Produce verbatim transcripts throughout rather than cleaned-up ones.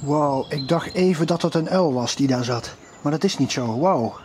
Wauw, ik dacht even dat het een uil was die daar zat. Maar dat is niet zo, wauw.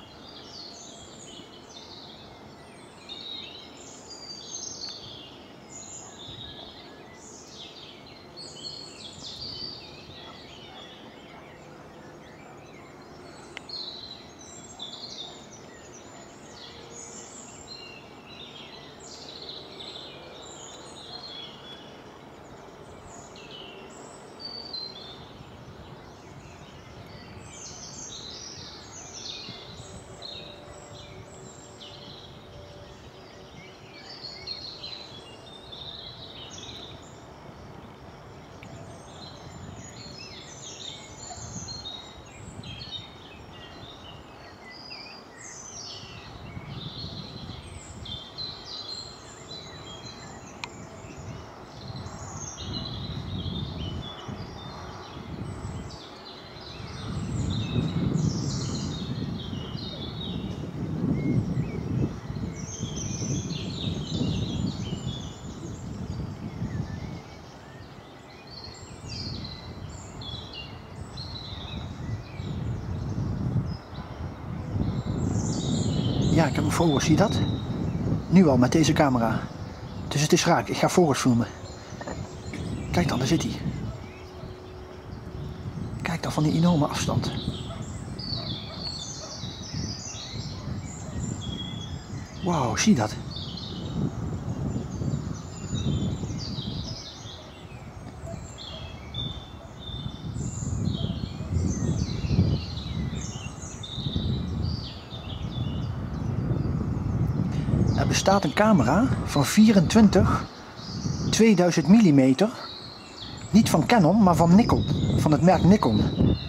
Ja, ik heb hem vogels, zie je dat? Nu al met deze camera. Dus het is raak, ik ga vogels filmen. Kijk dan, daar zit hij. Kijk dan van die enorme afstand. Wauw, zie je dat? Er bestaat een camera van vierentwintig tweeduizend millimeter. Niet van Canon, maar van Nikon. Van het merk Nikon.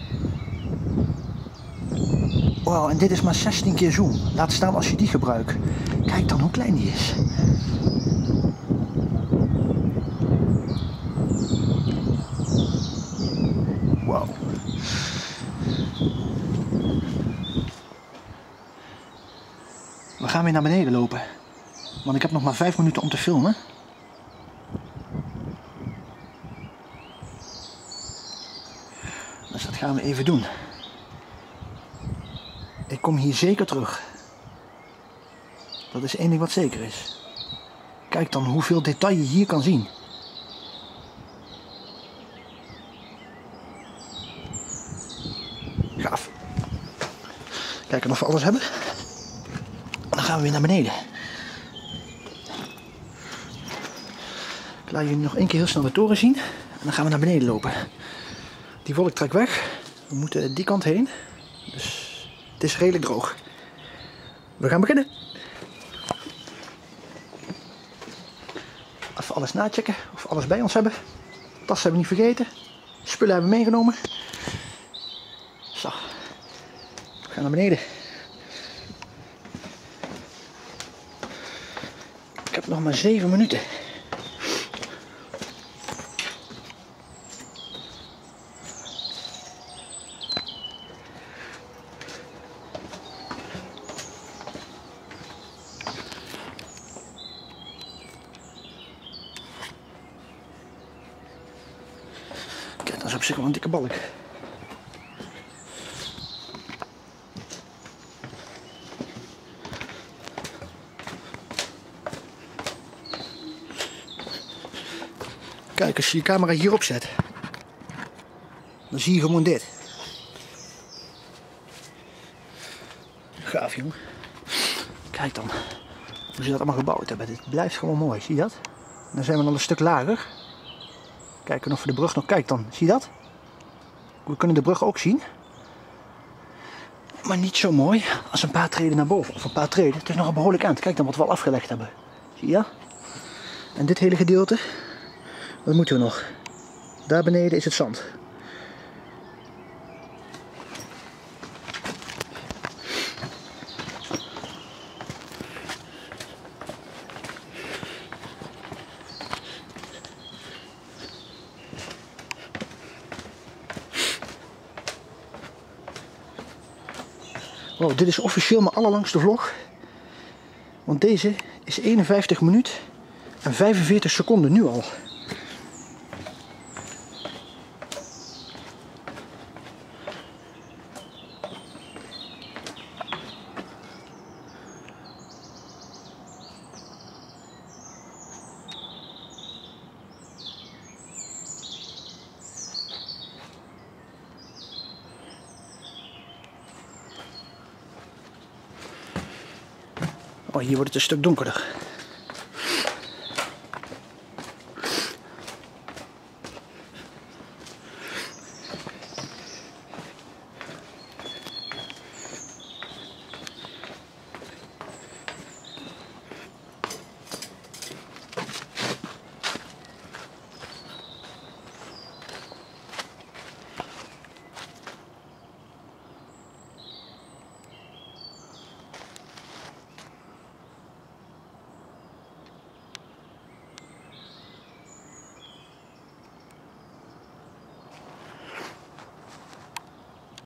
Wauw, en dit is maar zestien keer zoom. Laat staan als je die gebruikt. Kijk dan hoe klein die is. Wauw. We gaan weer naar beneden lopen. Want ik heb nog maar vijf minuten om te filmen. Dus dat gaan we even doen. Ik kom hier zeker terug. Dat is één ding wat zeker is. Kijk dan hoeveel detail je hier kan zien. Gaaf. Kijken of we alles hebben. Dan gaan we weer naar beneden. Ik laat jullie nog één keer heel snel de toren zien. En dan gaan we naar beneden lopen. Die wolk trekt weg. We moeten die kant heen. Dus het is redelijk droog. We gaan beginnen. Even alles nachecken of we alles bij ons hebben. Tas hebben we niet vergeten. Spullen hebben we meegenomen. Zo. We gaan naar beneden. Ik heb nog maar zeven minuten. Kijk, dat is op zich wel een dikke balk. Kijk, als je je camera hierop zet, dan zie je gewoon dit. Gaaf, jongen. Kijk dan hoe ze dat allemaal gebouwd hebben. Dit blijft gewoon mooi, zie je dat? Dan zijn we nog een stuk lager. Kijken of we de brug nog... Kijk dan, zie je dat? We kunnen de brug ook zien. Maar niet zo mooi als een paar treden naar boven. Of een paar treden. Het is nog een behoorlijk eind. Kijk dan wat we al afgelegd hebben. Zie je? En dit hele gedeelte... Wat moeten we nog? Daar beneden is het zand. Wow, dit is officieel mijn allerlangste vlog. Want deze is eenenvijftig minuten en vijfenveertig seconden nu al. Oh, hier wordt het een stuk donkerder.